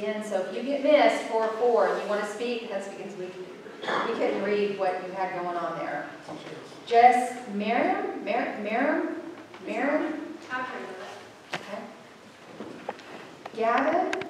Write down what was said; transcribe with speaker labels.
Speaker 1: again, so if you get missed 4-4 and you want to speak, that's because we couldn't read what you had going on there. Jess, Merwin?
Speaker 2: I'll try to do it.
Speaker 1: Okay. Gavin?